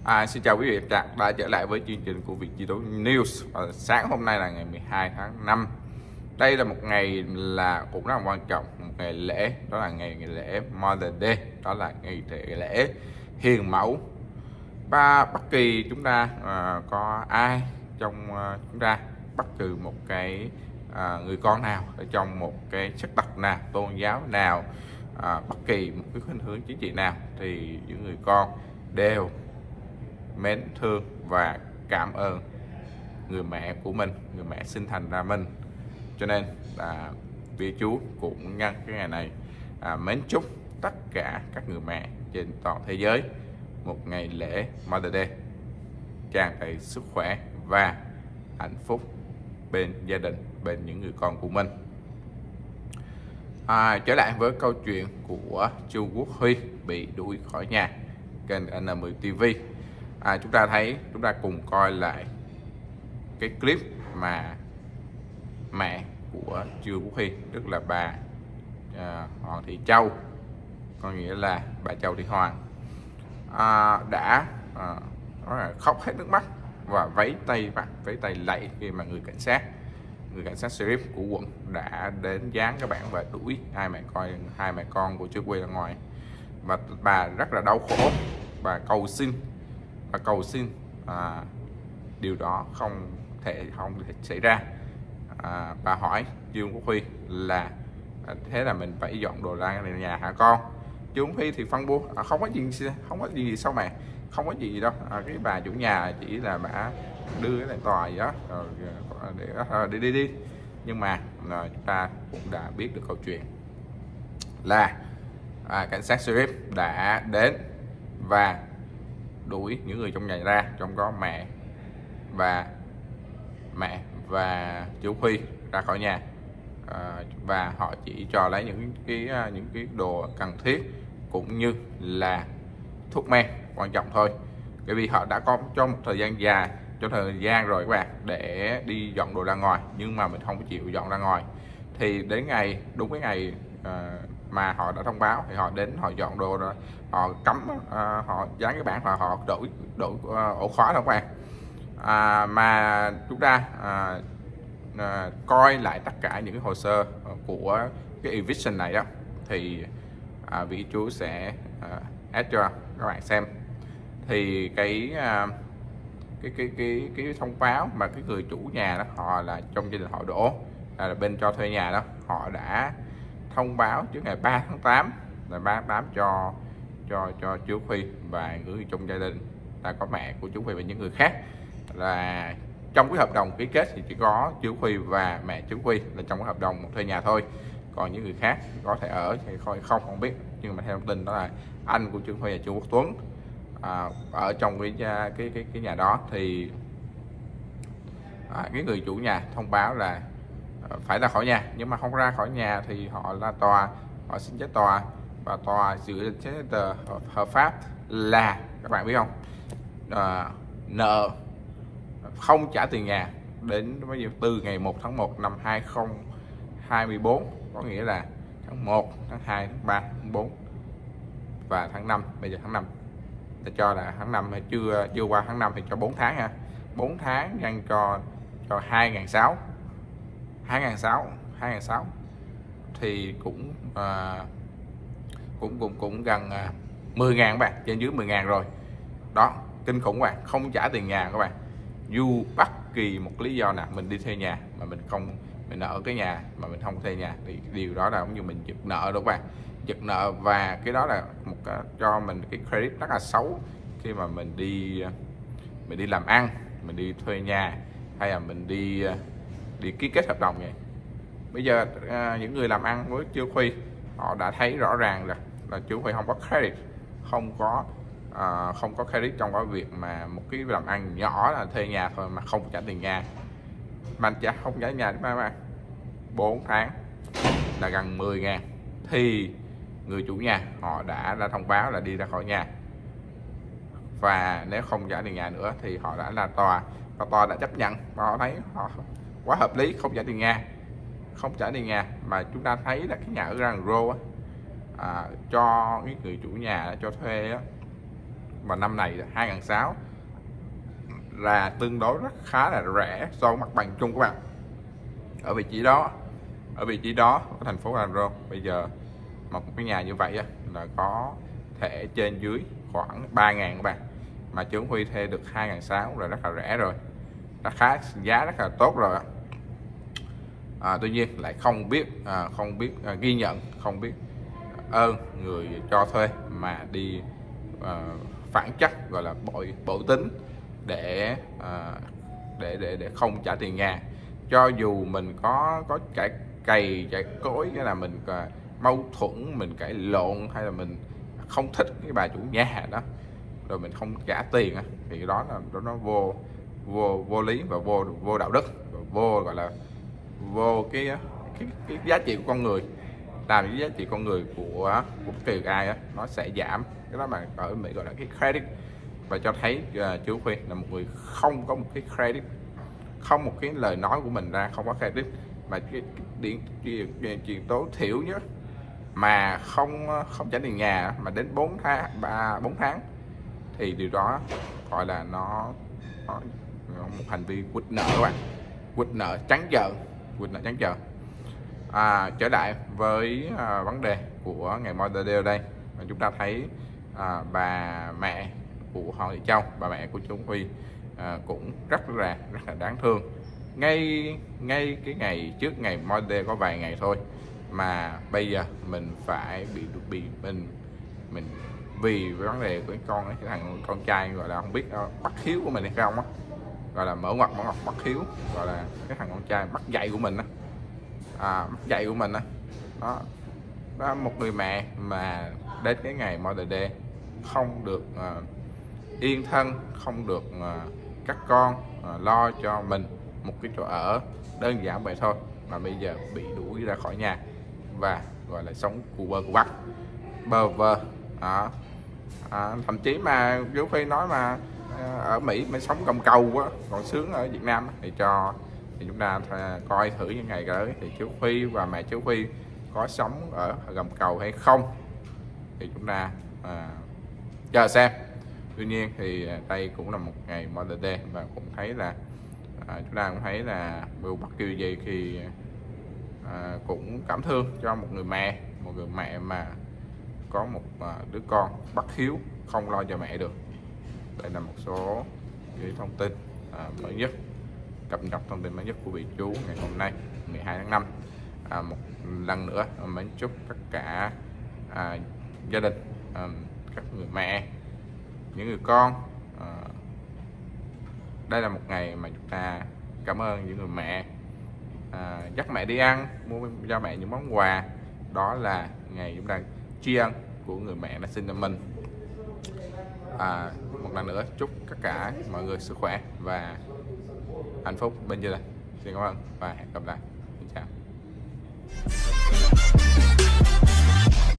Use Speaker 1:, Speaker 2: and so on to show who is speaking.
Speaker 1: Xin chào quý vị và các bạn đã trở lại với chương trình của Vietnamvietnamnews News. Sáng hôm nay là ngày 12 tháng 5. Đây là một ngày cũng rất là quan trọng, một ngày lễ, đó là ngày lễ Mother's Day, đó là ngày lễ hiền mẫu. Bất kỳ chúng ta có ai trong chúng ta, bất cứ một cái người con nào ở trong một cái sắc tộc nào, tôn giáo nào, bất kỳ một cái khuynh hướng chính trị nào, thì những người con đều mến thương và cảm ơn người mẹ của mình, người mẹ sinh thành ra mình. Cho nên Vía Chúa cũng nhân cái ngày này mến chúc tất cả các người mẹ trên toàn thế giới một ngày lễ Mother's Day tràn đầy sức khỏe và hạnh phúc bên gia đình, bên những người con của mình. Trở lại với câu chuyện của Chu Quốc Huy bị đuổi khỏi nhà, kênh N10 TV. Chúng ta cùng coi lại cái clip mà mẹ của Chu Quốc Huy, tức là bà Hoàng Thị Châu, có nghĩa là bà Châu Thị Hoàng, đã khóc hết nước mắt và vẫy tay lạy khi mà người cảnh sát sheriff của quận đã đến dán cái bảng và đuổi hai mẹ con của Chu Quốc Huy ra ngoài. Và bà rất là đau khổ, bà cầu xin điều đó không thể xảy ra. Bà hỏi Chu Quốc Huy là thế là mình phải dọn đồ ra nhà hả con? Chu Quốc Huy thì phân bua không có gì sao mẹ, không có gì đâu, cái bà chủ nhà chỉ là bà đưa cái này tòa gì đó rồi đi. Nhưng mà chúng ta cũng đã biết được câu chuyện là cảnh sát sheriff đã đến và đuổi những người trong nhà ra, trong có mẹ và Chu Huy ra khỏi nhà, và họ chỉ cho lấy những cái đồ cần thiết cũng như là thuốc men quan trọng thôi. Bởi vì họ đã có cho một thời gian dài, rồi các bạn, để đi dọn đồ ra ngoài, nhưng mà mình không chịu dọn ra ngoài. Thì đến đúng cái ngày mà họ đã thông báo thì họ đến, họ dọn đồ rồi, họ cấm, họ dán cái bảng và họ đổi ổ khóa đó các bạn. Mà chúng ta coi lại tất cả những cái hồ sơ của cái eviction này đó, thì vị Chúa sẽ add cho các bạn xem. Thì cái thông báo mà cái người chủ nhà đó, họ là trong gia đình họ Đỗ, là bên cho thuê nhà đó, họ đã thông báo trước ngày 3 tháng 8 cho chú Huy và người trong gia đình, là có mẹ của chú Huy và những người khác, là trong cái hợp đồng ký kết thì chỉ có chú Huy và mẹ chú Huy là trong cái hợp đồng thuê nhà thôi, còn những người khác có thể ở thì không biết. Nhưng mà theo thông tin đó là anh của chú Huy là Chu Quốc Tuấn ở trong cái nhà đó, thì cái người chủ nhà thông báo là phải ra khỏi nhà, nhưng mà không ra khỏi nhà thì họ ra tòa, họ xin chết tòa, và tòa xử chết hợp pháp là, các bạn biết không, nợ không trả tiền nhà đến từ ngày 1 tháng 1 năm 2024, có nghĩa là tháng 1, tháng 2, tháng 3, tháng 4 và tháng 5. Bây giờ tháng 5 ta cho là tháng 5 hay chưa qua tháng 5 thì cho 4 tháng ha. 4 tháng nhân cho 2.600 thì cũng gần 10.000 các bạn, trên dưới 10.000 rồi đó. Kinh khủng các bạn, không trả tiền nhà các bạn. Dù bất kỳ một lý do nào mình đi thuê nhà mà mình ở cái nhà mà mình không thuê nhà, thì điều đó là giống như mình giật nợ đó các bạn, giật nợ. Và cái đó là cho mình cái credit rất là xấu khi mà mình đi làm ăn, mình đi thuê nhà, hay là mình đi ký kết hợp đồng vậy. Bây giờ những người làm ăn với Chu Huy, họ đã thấy rõ ràng là Chu Huy không có credit, không có credit trong cái việc mà một cái làm ăn nhỏ là thuê nhà thôi mà không trả tiền nhà, mà không trả nhà các bạn. 4 tháng là gần 10.000 thì người chủ nhà họ đã ra thông báo là đi ra khỏi nhà, và nếu không trả tiền nhà nữa thì họ đã là tòa, và tòa đã chấp nhận, và họ thấy họ quá hợp lý, không trả tiền nhà. Mà chúng ta thấy là cái nhà ở Răng Rô cho cái người chủ nhà cho thuê và năm này 2.600 là tương đối khá là rẻ so với mặt bằng chung các bạn. Ở vị trí đó của thành phố Đàm Rô bây giờ một cái nhà như vậy là có thể trên dưới khoảng 3.000 các bạn, mà Trương Huy thuê được 2.600 là rất là rẻ rồi, giá rất là tốt rồi. Tuy nhiên lại không biết ghi nhận, không biết ơn người cho thuê mà đi phản chất, gọi là bội tính để không trả tiền nhà. Cho dù mình có cày chạy cối, cái là mình mâu thuẫn, mình cãi lộn, hay là mình không thích cái bà chủ nhà đó rồi mình không trả tiền thì đó là nó vô lý và vô đạo đức, và gọi là vô cái giá trị của con người. Làm cái giá trị con người của bất kỳ ai nó sẽ giảm. Cái đó mà ở Mỹ gọi là cái credit, và cho thấy chú Huy là một người không có một cái credit, không một cái lời nói của mình ra không có credit, mà cái chuyện tối thiểu nhất mà không trả tiền nhà mà đến 4 tháng thì điều đó gọi là nó một hành vi quỵt nợ các bạn, quỵt nợ trắng trợn. Trở lại với vấn đề của ngày Mother's Day đây, chúng ta thấy bà mẹ của Hoàng Thị Châu, bà mẹ của chú Huy cũng rất là đáng thương. Ngay cái ngày trước ngày Mother's Day có vài ngày thôi mà bây giờ mình phải bị mình vì vấn đề của cái thằng con trai, gọi là không biết bắt hiếu của mình hay không gọi là mở ngoặt bắt hiếu, gọi là cái thằng con trai bắt dạy của mình đó, một người mẹ mà đến cái ngày Mother's Day không được yên thân, không được các con lo cho mình một cái chỗ ở đơn giản vậy thôi, mà bây giờ bị đuổi ra khỏi nhà và gọi là sống bơ vơ. Thậm chí mà chú Phi nói mà ở Mỹ mới sống gầm cầu còn sướng ở Việt Nam, thì chúng ta coi thử những ngày tới thì chú Phi và mẹ chú Phi có sống ở gầm cầu hay không, thì chúng ta chờ xem. Tuy nhiên thì đây cũng là một ngày Mother's Day, và cũng thấy là chúng ta cũng thấy là bất kỳ gì thì cũng cảm thương cho một người mẹ mà có một đứa con bất hiếu, không lo cho mẹ được. Đây là một số cái thông tin mới nhất, cập nhật thông tin mới nhất của vị chú ngày hôm nay 12 tháng 5. Một lần nữa mến chúc tất cả gia đình, các người mẹ, những người con, đây là một ngày mà chúng ta cảm ơn những người mẹ, dắt mẹ đi ăn, mua cho mẹ những món quà. Đó là ngày chúng ta tri ân của người mẹ đã sinh ra mình. Một lần nữa chúc tất cả mọi người sức khỏe và hạnh phúc bên gia đình. Xin cảm ơn và hẹn gặp lại. Xin chào.